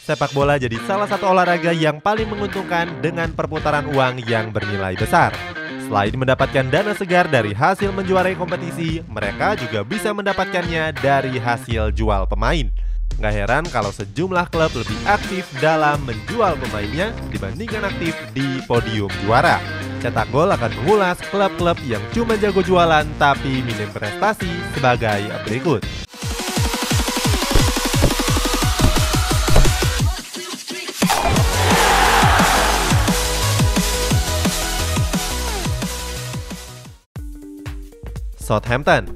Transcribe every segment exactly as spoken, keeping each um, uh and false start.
sepak bola jadi salah satu olahraga yang paling menguntungkan dengan perputaran uang yang bernilai besar. Selain mendapatkan dana segar dari hasil menjuarai kompetisi, mereka juga bisa mendapatkannya dari hasil jual pemain. Nggak heran kalau sejumlah klub lebih aktif dalam menjual pemainnya dibandingkan aktif di podium juara. Cetak Gol akan mengulas klub-klub yang cuma jago jualan tapi minim prestasi sebagai berikut. Southampton.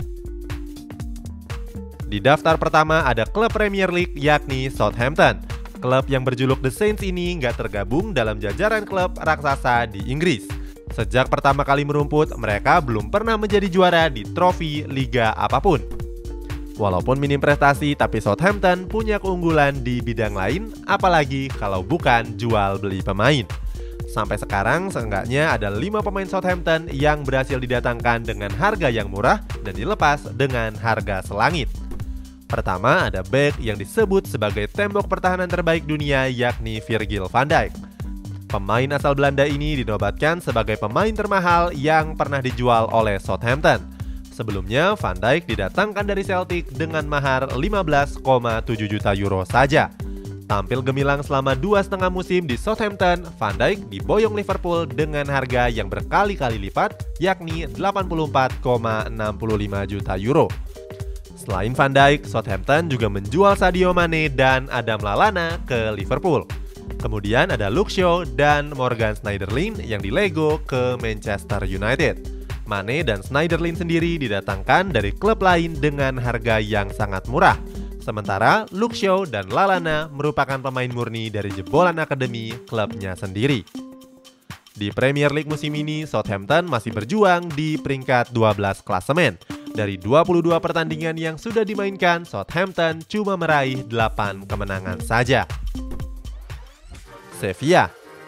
Di daftar pertama ada klub Premier League yakni Southampton. Klub yang berjuluk The Saints ini nggak tergabung dalam jajaran klub raksasa di Inggris. Sejak pertama kali merumput, mereka belum pernah menjadi juara di trofi liga apapun. Walaupun minim prestasi, tapi Southampton punya keunggulan di bidang lain, apalagi kalau bukan jual beli pemain. Sampai sekarang, seenggaknya ada lima pemain Southampton yang berhasil didatangkan dengan harga yang murah dan dilepas dengan harga selangit. Pertama, ada bek yang disebut sebagai tembok pertahanan terbaik dunia yakni Virgil van Dijk. Pemain asal Belanda ini dinobatkan sebagai pemain termahal yang pernah dijual oleh Southampton. Sebelumnya, Van Dijk didatangkan dari Celtic dengan mahar lima belas koma tujuh juta euro saja. Tampil gemilang selama dua setengah musim di Southampton, Van Dijk diboyong Liverpool dengan harga yang berkali-kali lipat, yakni delapan puluh empat koma enam lima juta euro. Selain Van Dijk, Southampton juga menjual Sadio Mane dan Adam Lallana ke Liverpool. Kemudian ada Luke Shaw dan Morgan Schneiderlin yang dilego ke Manchester United. Mane dan Schneiderlin sendiri didatangkan dari klub lain dengan harga yang sangat murah. Sementara Luke Shaw dan Lallana merupakan pemain murni dari jebolan akademi klubnya sendiri. Di Premier League musim ini, Southampton masih berjuang di peringkat dua belas klasemen. Dari dua puluh dua pertandingan yang sudah dimainkan, Southampton cuma meraih delapan kemenangan saja. Sevilla.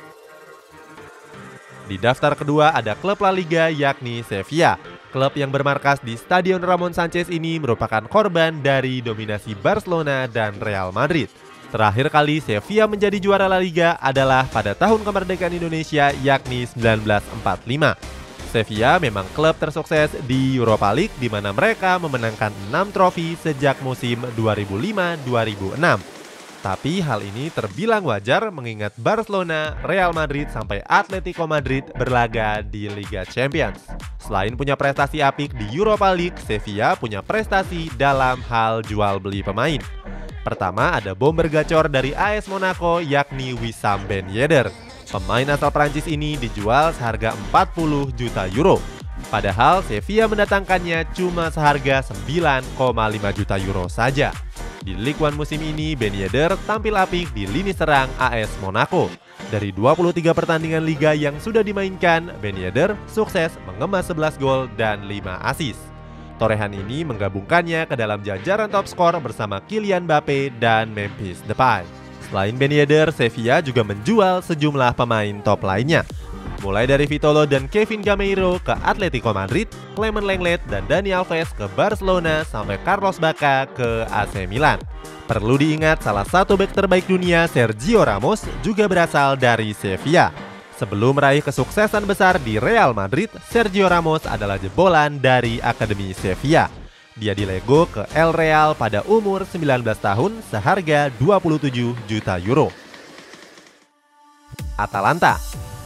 Di daftar kedua ada klub La Liga yakni Sevilla. Klub yang bermarkas di Stadion Ramon Sanchez ini merupakan korban dari dominasi Barcelona dan Real Madrid. Terakhir kali Sevilla menjadi juara La Liga adalah pada tahun kemerdekaan Indonesia yakni seribu sembilan ratus empat puluh lima. Sevilla memang klub tersukses di Europa League di mana mereka memenangkan enam trofi sejak musim dua ribu lima dua ribu enam. Tapi hal ini terbilang wajar mengingat Barcelona, Real Madrid sampai Atletico Madrid berlaga di Liga Champions. Selain punya prestasi apik di Europa League, Sevilla punya prestasi dalam hal jual beli pemain. Pertama ada bomber gacor dari A S Monaco yakni Wissam Ben Yedder. Pemain asal Prancis ini dijual seharga empat puluh juta euro. Padahal Sevilla mendatangkannya cuma seharga sembilan koma lima juta euro saja. Di Ligue satu musim ini, Ben Yedder tampil apik di lini serang A S Monaco. Dari dua puluh tiga pertandingan liga yang sudah dimainkan, Ben Yedder sukses mengemas sebelas gol dan lima assist. Torehan ini menggabungkannya ke dalam jajaran top skor bersama Kylian Mbappe dan Memphis Depay. Selain Ben Yedder, Sevilla juga menjual sejumlah pemain top lainnya. Mulai dari Vitolo dan Kevin Gameiro ke Atletico Madrid, Clement Lenglet dan Dani Alves ke Barcelona, sampai Carlos Bacca ke A C Milan. Perlu diingat, salah satu bek terbaik dunia, Sergio Ramos, juga berasal dari Sevilla. Sebelum meraih kesuksesan besar di Real Madrid, Sergio Ramos adalah jebolan dari Akademi Sevilla. Dia dilego ke El Real pada umur sembilan belas tahun seharga dua puluh tujuh juta euro. Atalanta.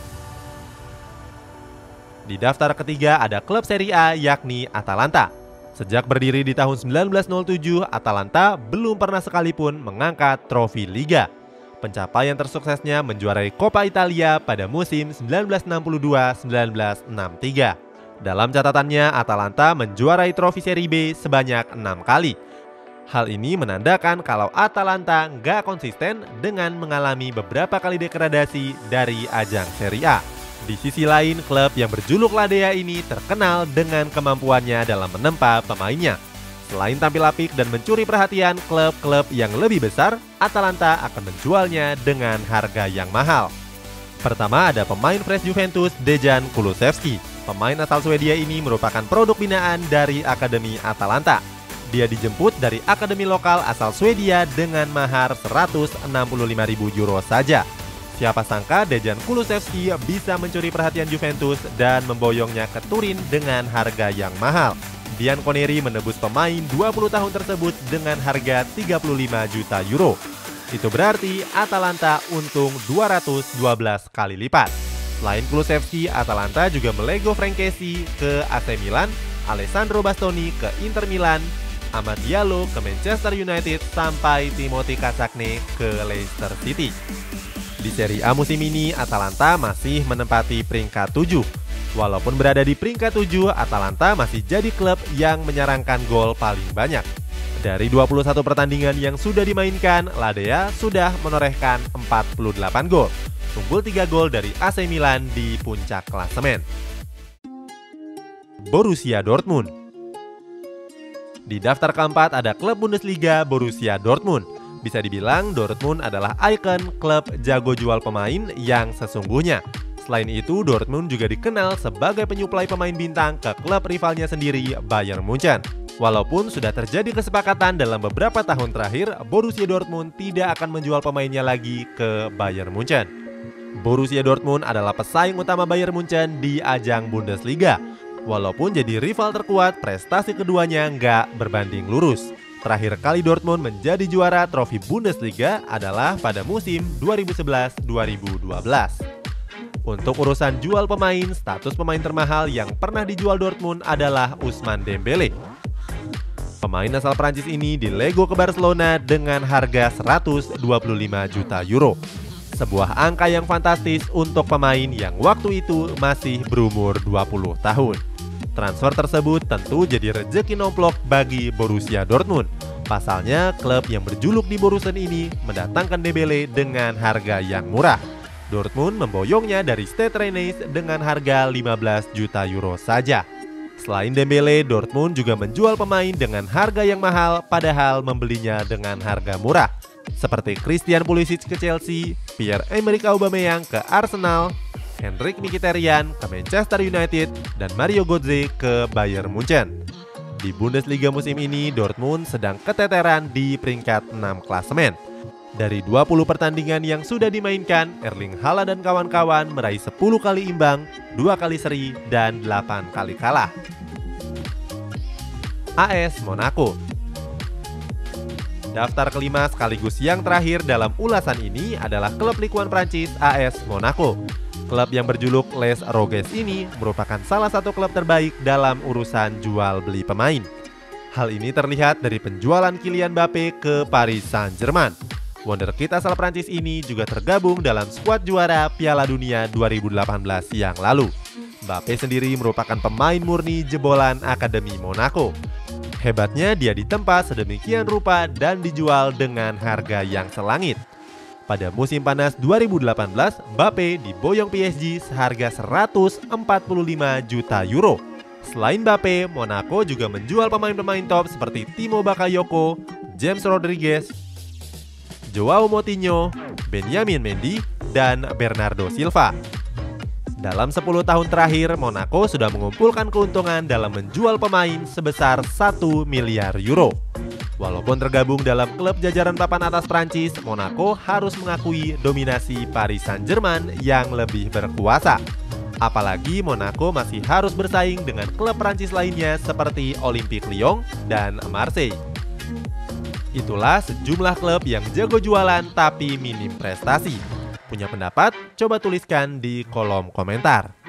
Di daftar ketiga ada klub Serie A yakni Atalanta. Sejak berdiri di tahun seribu sembilan ratus tujuh, Atalanta belum pernah sekalipun mengangkat trofi Liga. Pencapaian tersuksesnya menjuarai Coppa Italia pada musim seribu sembilan ratus enam puluh dua sampai seribu sembilan ratus enam puluh tiga. Dalam catatannya, Atalanta menjuarai trofi Serie B sebanyak enam kali. Hal ini menandakan kalau Atalanta nggak konsisten dengan mengalami beberapa kali degradasi dari ajang Serie A. Di sisi lain, klub yang berjuluk La Dea ini terkenal dengan kemampuannya dalam menempa pemainnya. Selain tampil apik dan mencuri perhatian klub-klub yang lebih besar, Atalanta akan menjualnya dengan harga yang mahal. Pertama ada pemain fresh Juventus, Dejan Kulusevski. Pemain asal Swedia ini merupakan produk binaan dari Akademi Atalanta. Dia dijemput dari akademi lokal asal Swedia dengan mahar seratus enam puluh lima ribu euro saja. Siapa sangka Dejan Kulusevski bisa mencuri perhatian Juventus dan memboyongnya ke Turin dengan harga yang mahal. Bianconeri menebus pemain dua puluh tahun tersebut dengan harga tiga puluh lima juta euro. Itu berarti Atalanta untung dua ratus dua belas kali lipat. Selain Kulusevski, Atalanta juga melego Frank Kessie ke A C Milan, Alessandro Bastoni ke Inter Milan, Amad Diallo ke Manchester United, sampai Timothy Castagne ke Leicester City. Di Serie A musim ini, Atalanta masih menempati peringkat tujuh. Walaupun berada di peringkat tujuh, Atalanta masih jadi klub yang menyerangkan gol paling banyak. Dari dua puluh satu pertandingan yang sudah dimainkan, Ladea sudah menorehkan empat puluh delapan gol. Unggul tiga gol dari A C Milan di puncak klasemen. Borussia Dortmund. Di daftar keempat ada klub Bundesliga Borussia Dortmund. Bisa dibilang Dortmund adalah ikon klub jago jual pemain yang sesungguhnya. Selain itu, Dortmund juga dikenal sebagai penyuplai pemain bintang ke klub rivalnya sendiri, Bayern Munchen. Walaupun sudah terjadi kesepakatan dalam beberapa tahun terakhir, Borussia Dortmund tidak akan menjual pemainnya lagi ke Bayern Munchen. Borussia Dortmund adalah pesaing utama Bayern Munchen di ajang Bundesliga. Walaupun jadi rival terkuat, prestasi keduanya nggak berbanding lurus. Terakhir kali Dortmund menjadi juara trofi Bundesliga adalah pada musim dua ribu sebelas dua ribu dua belas. Untuk urusan jual pemain, status pemain termahal yang pernah dijual Dortmund adalah Ousmane Dembele. Pemain asal Prancis ini dilego ke Barcelona dengan harga seratus dua puluh lima juta euro. Sebuah angka yang fantastis untuk pemain yang waktu itu masih berumur dua puluh tahun. Transfer tersebut tentu jadi rezeki nomplok bagi Borussia Dortmund. Pasalnya, klub yang berjuluk di Borussen ini mendatangkan Dembele dengan harga yang murah. Dortmund memboyongnya dari Stade Rennais dengan harga lima belas juta euro saja. Selain Dembele, Dortmund juga menjual pemain dengan harga yang mahal padahal membelinya dengan harga murah. Seperti Christian Pulisic ke Chelsea, Pierre-Emerick Aubameyang ke Arsenal, Henrik Mkhitaryan ke Manchester United, dan Mario Götze ke Bayern Munchen. Di Bundesliga musim ini, Dortmund sedang keteteran di peringkat enam klasemen. Dari dua puluh pertandingan yang sudah dimainkan, Erling Haaland dan kawan-kawan meraih sepuluh kali imbang, dua kali seri, dan delapan kali kalah. A S Monaco. Daftar kelima sekaligus yang terakhir dalam ulasan ini adalah klub Ligue satu Prancis, A S Monaco. Klub yang berjuluk Les Rouges ini merupakan salah satu klub terbaik dalam urusan jual beli pemain. Hal ini terlihat dari penjualan Kylian Mbappe ke Paris Saint-Germain. Wonderkid asal Prancis ini juga tergabung dalam skuad juara Piala Dunia dua ribu delapan belas yang lalu. Mbappe sendiri merupakan pemain murni jebolan Akademi Monaco. Hebatnya dia ditempa sedemikian rupa dan dijual dengan harga yang selangit. Pada musim panas dua ribu delapan belas, Mbappe diboyong P S G seharga seratus empat puluh lima juta euro. Selain Mbappe, Monaco juga menjual pemain-pemain top seperti Timo Bakayoko, James Rodriguez, Joao Moutinho, Benjamin Mendy, dan Bernardo Silva. Dalam sepuluh tahun terakhir, Monaco sudah mengumpulkan keuntungan dalam menjual pemain sebesar satu miliar euro. Walaupun tergabung dalam klub jajaran papan atas Prancis, Monaco harus mengakui dominasi Paris Saint-Germain yang lebih berkuasa. Apalagi Monaco masih harus bersaing dengan klub Prancis lainnya seperti Olympique Lyon dan Marseille. Itulah sejumlah klub yang jago jualan tapi minim prestasi. Punya pendapat? Coba tuliskan di kolom komentar.